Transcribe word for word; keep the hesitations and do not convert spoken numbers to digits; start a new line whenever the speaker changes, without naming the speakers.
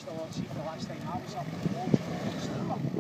thought she thought, actually, now he's off the wall.